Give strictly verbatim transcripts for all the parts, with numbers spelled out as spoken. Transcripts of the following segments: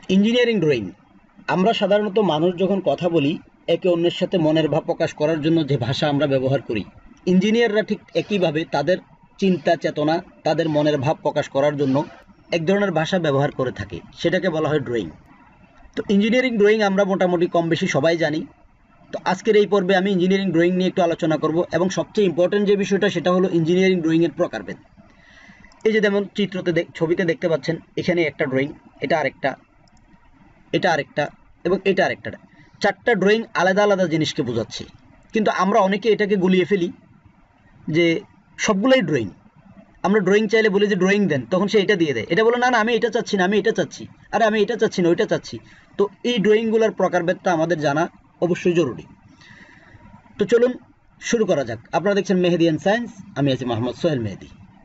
Engineering drawing. আমরা সাধারণত মানুষ যখন কথা বলি একে অন্যের সাথে মনের ভাব প্রকাশ করার জন্য যে ভাষা আমরা ব্যবহার করি, ইঞ্জিনিয়াররা ঠিক একইভাবে তাদের চিন্তা চেতনা, তাদের মনের ভাব প্রকাশ করার জন্য এক ধরনের ভাষা ব্যবহার করে থাকে, সেটাকে বলা হয় ড্রয়িং। তো ইঞ্জিনিয়ারিং ড্রয়িং আমরা মোটামুটি কম বেশি সবাই জানি। তো আজকের এই পর্বে আমি ইঞ্জিনিয়ারিং ড্রয়িং নিয়ে একটু আলোচনা করব, এবং সবচেয়ে ইম্পর্টেন্ট যে বিষয়টা সেটা হলো ইঞ্জিনিয়ারিং ড্রয়িংয়ের প্রকারভেদ। এই যে যেমন চিত্রতে ছবিতে দেখতে পাচ্ছেন, এখানে একটা ড্রয়িং, এটা আরেকটা, এটা আরেকটা এবং এটা আরেকটা। চারটা ড্রয়িং আলাদা আলাদা জিনিসকে বোঝাচ্ছে, কিন্তু আমরা অনেকে এটাকে গুলিয়ে ফেলি যে সবগুলোই ড্রয়িং। আমরা ড্রয়িং চাইলে বলি যে ড্রয়িং দেন, তখন সে এটা দিয়ে দেয়। এটা বলো না না আমি এটা চাচ্ছি না, আমি এটা চাচ্ছি, আরে আমি এটা চাচ্ছি না ওইটা চাচ্ছি। তো এই ড্রয়িংগুলোর প্রকারভেদটা আমাদের জানা অবশ্যই জরুরি। তো চলুন শুরু করা যাক। আপনারা দেখছেন মেহেদি এন্ড সায়েন্স, আমি আছি Mohammad Sohel Mehedi.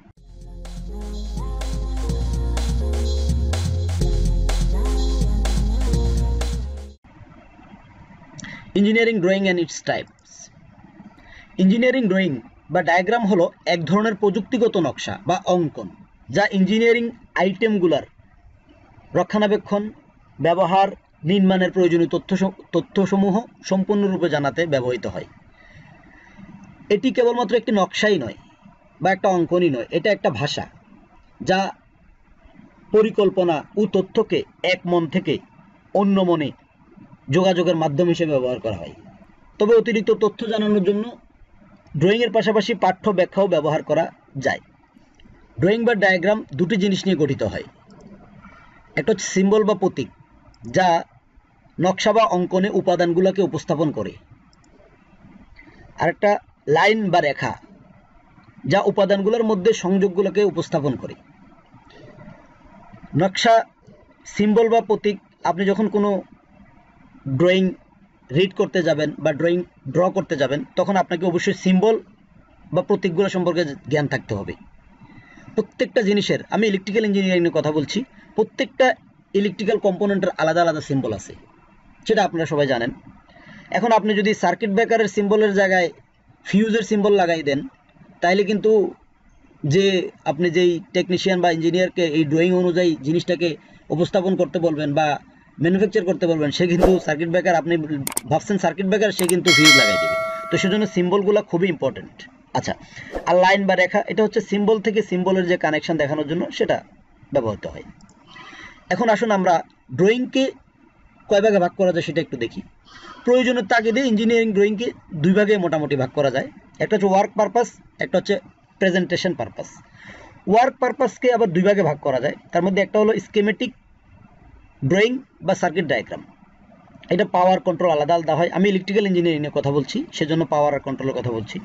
Engineering drawing and its types. Engineering drawing বা ডায়াগ্রাম হলো এক ধরনের প্রযুক্তিগত নকশা বা অঙ্কন, যা ইঞ্জিনিয়ারিং আইটেমগুলোর রক্ষণাবেক্ষণ, ব্যবহার, নির্মাণের প্রয়োজনীয় তথ্য তথ্যসমূহ সম্পূর্ণরূপে জানাতে ব্যবহৃত হয়। এটি কেবলমাত্র একটি নকশাই নয় বা একটা অঙ্কনই নয়, এটা একটা ভাষা যা পরিকল্পনা ও তথ্যকে এক মন থেকে অন্য মনে যোগাযোগের মাধ্যম হিসেবে ব্যবহার করা হয়। তবে অতিরিক্ত তথ্য জানানোর জন্য ড্রয়িংয়ের পাশাপাশি পাঠ্য ব্যাখ্যাও ব্যবহার করা যায়। ড্রয়িং বা ডায়াগ্রাম দুটি জিনিস নিয়ে গঠিত হয়। একটা হচ্ছে সিম্বল বা প্রতীক, যা নকশা বা অঙ্কনে উপাদানগুলোকে উপস্থাপন করে। আর একটা লাইন বা রেখা, যা উপাদানগুলোর মধ্যে সংযোগগুলোকে উপস্থাপন করে। নকশা, সিম্বল বা প্রতীক, আপনি যখন কোনো ড্রয়িং রিড করতে যাবেন বা ড্রয়িং ড্র করতে যাবেন, তখন আপনাকে অবশ্যই সিম্বল বা প্রতীকগুলো সম্পর্কে জ্ঞান থাকতে হবে। প্রত্যেকটা জিনিসের, আমি ইলেকট্রিক্যাল ইঞ্জিনিয়ারিংয়ের কথা বলছি, প্রত্যেকটা ইলেকট্রিক্যাল কম্পোনেন্টের আলাদা আলাদা সিম্বল আছে, সেটা আপনারা সবাই জানেন। এখন আপনি যদি সার্কিট ব্রেকারের সিম্বলের জায়গায় ফিউজের সিম্বল লাগাই দেন, তাইলে কিন্তু যে আপনি যেই টেকনিশিয়ান বা ইঞ্জিনিয়ারকে এই ড্রয়িং অনুযায়ী জিনিসটাকে উপস্থাপন করতে বলবেন বা ম্যানুফ্যাকচার করতে বলবেন, সে কিন্তু সার্কিট ব্রেকার, আপনি ভাবছেন সার্কিট ব্রেকার, সে কিন্তু ফিউজ লাগাই দেবে। তো সেজন্য সিম্বলগুলো খুবই ইম্পর্টেন্ট। আচ্ছা, আর লাইন বা রেখা, এটা হচ্ছে সিম্বল থেকে সিম্বলের যে কানেকশন দেখানোর জন্য সেটা ব্যবহৃত হয়। এখন আসুন আমরা ড্রয়িংকে কয় ভাগে ভাগ করা যায় সেটা একটু দেখি। প্রয়োজনের তাগিদে ইঞ্জিনিয়ারিং ড্রয়িংকে দুই ভাগে মোটামুটি ভাগ করা যায়। একটা হচ্ছে ওয়ার্ক পারপাস, একটা হচ্ছে প্রেজেন্টেশন পারপাস। ওয়ার্ক পারপাসকে আবার দুই ভাগে ভাগ করা যায়। তার মধ্যে একটা হলো স্কিমেটিক ড্রয়িং বা সার্কিট ডায়াগ্রাম। এটা পাওয়ার কন্ট্রোল আলাদা আলাদা হয়। আমি ইলেকট্রিক্যাল ইঞ্জিনিয়ারিংয়ের কথা বলছি, সেজন্য পাওয়ার আর কন্ট্রোলের কথা বলছি।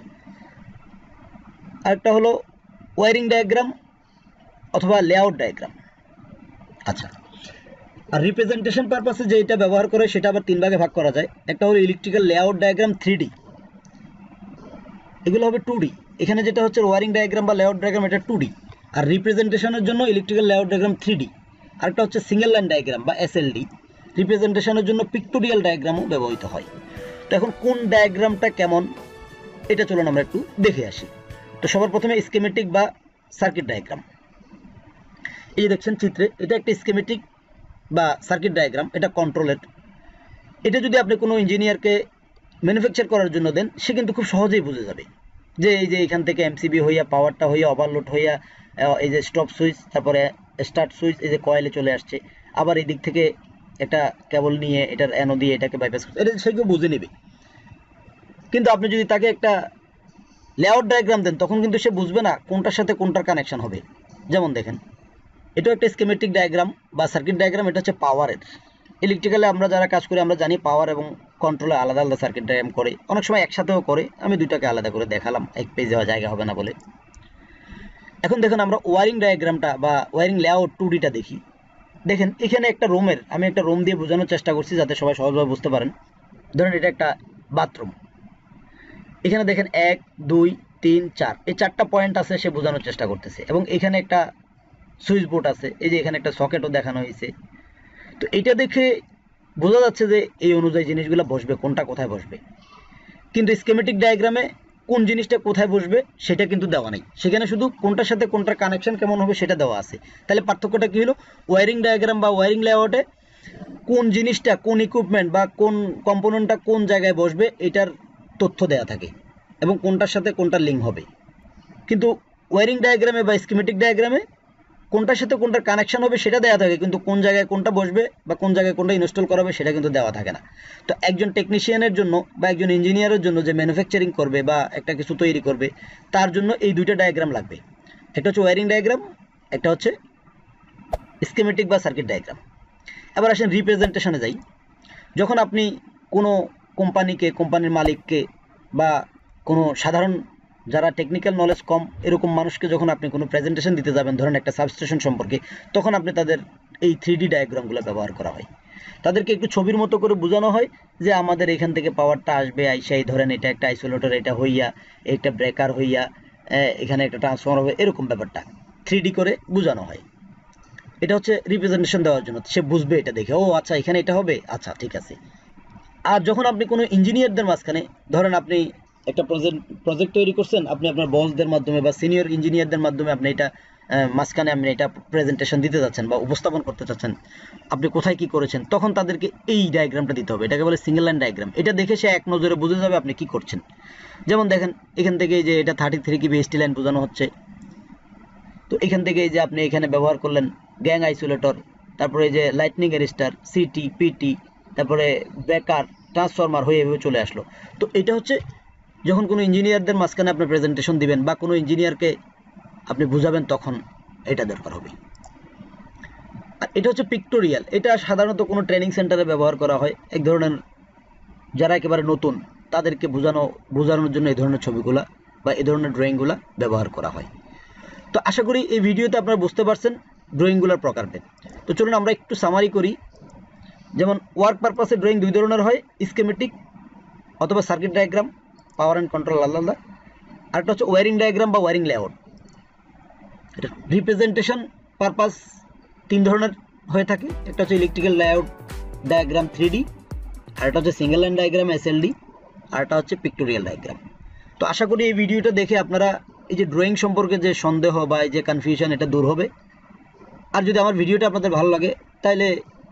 আরেকটা হলো ওয়ারিং ডায়াগ্রাম অথবা লেআউট ডায়াগ্রাম। আচ্ছা, আর রিপ্রেজেন্টেশন পারপাসে যেটা ব্যবহার করে সেটা আবার তিন ভাগে ভাগ করা যায়। একটা হলো electrical layout diagram three D, এগুলো হবে টু ডি। এখানে যেটা হচ্ছে ওয়ারিং ডায়াগ্রাম বা লেআউট ডায়াগ্রাম, এটা টু ডি। আর রিপ্রেজেন্টেশনের জন্য electrical layout diagram three D. আরেকটা হচ্ছে সিঙ্গেল লাইন ডায়াগ্রাম বা এস এল ডি। রিপ্রেজেন্টেশনের জন্য পিক্টোরিয়াল ডায়াগ্রামও ব্যবহৃত হয়। তো এখন কোন ডায়াগ্রামটা কেমন, এটা চলুন আমরা একটু দেখে আসি। তো সবার প্রথমে স্কিমেটিক বা সার্কিট ডায়াগ্রাম। এই দেখছেন চিত্রে, এটা একটা স্কিমেটিক বা সার্কিট ডায়াগ্রাম, এটা কন্ট্রোলের। এটা যদি আপনি কোনো ইঞ্জিনিয়ারকে ম্যানুফ্যাকচার করার জন্য দেন, সে কিন্তু খুব সহজেই বুঝে যাবে যে এই যে এখান থেকে এমসিবি হইয়া পাওয়ারটা হইয়া ওভারলোড হইয়া এই যে স্টপ সুইচ, তারপরে স্টার্ট সুইচ, এই যে কয়েলে চলে আসছে, আবার এই দিক থেকে একটা কেবল নিয়ে এটার অ্যানো দিয়ে এটাকে বাইপাস করছে, এটা সে কেউ বুঝে নেবে। কিন্তু আপনি যদি তাকে একটা লেআউট ডায়াগ্রাম দেন, তখন কিন্তু সে বুঝবে না কোনটার সাথে কোনটার কানেকশন হবে। যেমন দেখেন, এটাও একটা স্কিমেটিক ডায়াগ্রাম বা সার্কিট ডায়াগ্রাম। এটা হচ্ছে পাওয়ারের। ইলেকট্রিক্যালে আমরা যারা কাজ করি আমরা জানি পাওয়ার এবং কন্ট্রোলে আলাদা আলাদা সার্কিট ডায়াগ্রাম করে, অনেক সময় একসাথেও করে। আমি দুইটাকে আলাদা করে দেখালাম, এক পেজ দেওয়া জায়গা হবে না বলে। এখন দেখুন আমরা ওয়ারিং ডায়াগ্রামটা বা ওয়ারিং লেআউট টু ডিটা দেখি। দেখেন এখানে একটা রুমের, আমি একটা রুম দিয়ে বোঝানোর চেষ্টা করছি যাতে সবাই সহজভাবে বুঝতে পারেন। ধরেন এটা একটা বাথরুম। এখানে দেখেন এক দুই তিন চার, এই চারটা পয়েন্ট আছে, সে বোঝানোর চেষ্টা করতেছে। এবং এখানে একটা সুইচ বোর্ড আছে, এই যে এখানে একটা সকেটও দেখানো হয়েছে। তো এটা দেখে বোঝা যাচ্ছে যে এই অনুযায়ী জিনিসগুলো বসবে, কোনটা কোথায় বসবে। কিন্তু স্কিমেটিক ডায়াগ্রামে কোন জিনিসটা কোথায় বসবে সেটা কিন্তু দেওয়া নেই, সেখানে শুধু কোনটার সাথে কোনটার কানেকশন কেমন হবে সেটা দেওয়া আছে। তাহলে পার্থক্যটা কি হলো, ওয়ারিং ডায়াগ্রাম বা ওয়ারিং লেআউটে কোন জিনিসটা, কোন ইকুইপমেন্ট বা কোন কম্পোনেন্টটা কোন জায়গায় বসবে এটার তথ্য দেয়া থাকে এবং কোনটার সাথে কোনটার লিঙ্ক হবে। কিন্তু ওয়্যারিং ডায়াগ্রামে বা স্কিমেটিক ডায়াগ্রামে কোনটার সাথে কোনটার কানেকশন হবে সেটা দেওয়া থাকে, কিন্তু কোন জায়গায় কোনটা বসবে বা কোন জায়গায় কোনটা ইনস্টল করা হবে সেটা কিন্তু দেওয়া থাকে না। তো একজন টেকনিশিয়ানের জন্য বা একজন ইঞ্জিনিয়ারের জন্য যে ম্যানুফ্যাকচারিং করবে বা একটা কিছু তৈরি করবে, তার জন্য এই দুইটা ডায়াগ্রাম লাগবে। একটা হচ্ছে ওয়্যারিং ডায়াগ্রাম, একটা হচ্ছে স্কিমেটিক বা সার্কিট ডায়াগ্রাম। এবার আসেন রিপ্রেজেন্টেশনে যাই। যখন আপনি কোনো কোম্পানিকে, কোম্পানির মালিককে বা কোনো সাধারণ যারা টেকনিক্যাল নলেজ কম এরকম মানুষকে যখন আপনি কোনো প্রেজেন্টেশন দিতে যাবেন, ধরেন একটা সাবস্টেশন সম্পর্কে, তখন আপনি তাদের এই থ্রি ডি ডায়াগ্রামগুলো ব্যবহার করা হয়। তাদেরকে একটু ছবির মতো করে বোঝানো হয় যে আমাদের এখান থেকে পাওয়ারটা আসবে, আইসাই ধরেন এটা একটা আইসোলেটর, এটা হইয়া একটা ব্রেকার হইয়া এখানে একটা ট্রান্সফর্মার হবে, এরকম ব্যাপারটা থ্রি ডি করে বোঝানো হয়। এটা হচ্ছে রিপ্রেজেন্টেশন দেওয়ার জন্য, সে বুঝবে এটা দেখে, ও আচ্ছা এখানে এটা হবে, আচ্ছা ঠিক আছে। আর যখন আপনি কোনো ইঞ্জিনিয়ারদের মাঝখানে, ধরেন আপনি একটা প্রজেক্ট প্রজেক্ট তৈরি করছেন, আপনি আপনার বসদের মাধ্যমে বা সিনিয়র ইঞ্জিনিয়ারদের মাধ্যমে আপনি এটা মাঝখানে আপনি এটা প্রেজেন্টেশন দিতে যাচ্ছেন বা উপস্থাপন করতে চাচ্ছেন, আপনি কোথায় কি করেছেন, তখন তাদেরকে এই ডায়াগ্রামটা দিতে হবে। এটাকে বলে সিঙ্গেল লাইন ডায়াগ্রাম। এটা দেখে সে এক নজরে বুঝে যাবে আপনি কি করছেন। যেমন দেখেন এখান থেকে যে এটা thirty three KV ST line বোঝানো হচ্ছে, তো এখান থেকে যে আপনি এখানে ব্যবহার করলেন গ্যাং আইসোলেটর, তারপরে যে লাইটনিং অ্যারেস্টার, সিটি, পিটি, তারপরে ব্রেকার, ট্রান্সফরমার হয়ে এভাবে চলে আসলো। তো এটা হচ্ছে যখন কোনো ইঞ্জিনিয়ারদের মাঝখানে আপনি প্রেজেন্টেশন দিবেন বা কোনো ইঞ্জিনিয়ারকে আপনি বুঝাবেন, তখন এটা দরকার হবে। আর এটা হচ্ছে পিক্টোরিয়াল। এটা সাধারণত কোনো ট্রেনিং সেন্টারে ব্যবহার করা হয়। এক ধরনের যারা একেবারে নতুন তাদেরকে বোঝানো বোঝানোর জন্য এই ধরনের ছবিগুলা বা এই ধরনের ড্রয়িংগুলা ব্যবহার করা হয়। তো আশা করি এই ভিডিওতে আপনারা বুঝতে পারছেন ড্রয়িংগুলোর প্রকারভেদ। তো চলুন আমরা একটু সামারি করি। যেমন ওয়ার্ক পারপাসে ড্রয়িং দুই ধরনের হয়, স্কিমেটিক অথবা circuit diagram, power and control আলাদা। আরেকটা হচ্ছে ওয়্যারিং ডায়াগ্রাম বা ওয়্যারিং লেআউট। এটা রিপ্রেজেন্টেশন পারপাস তিন ধরনের হয়ে থাকে। একটা হচ্ছে electrical layout diagram three D, আরেকটা হচ্ছে single line diagram S L D, আরেকটা হচ্ছে পিক্টোরিয়াল ডায়াগ্রাম। তো আশা করি এই ভিডিওটা দেখে আপনারা এই যে ড্রয়িং সম্পর্কে যে সন্দেহ বা এই যে কনফিউশন, এটা দূর হবে। আর যদি আমার ভিডিওটা আপনাদের ভালো লাগে তাহলে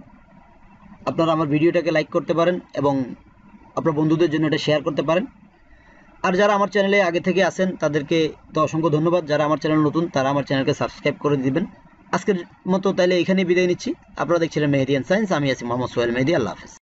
আপনারা আমার ভিডিওটাকে লাইক করতে পারেন এবং আপনার বন্ধুদের জন্য এটা শেয়ার করতে পারেন। আর যারা আমার চ্যানেলে আগে থেকে আছেন তাদেরকে তো অসংখ্য ধন্যবাদ। যারা আমার চ্যানেল নতুন তারা আমার চ্যানেলকে সাবস্ক্রাইব করে দিবেন। আজকের মতো তাহলে এখানেই বিদায় নিচ্ছি। আপনারা দেখছিলেন মেহেদি এন্ড সায়েন্স। আমি আছি মোহাম্মদ সোহেল মেহেদি। আল্লাহ হাফেজ।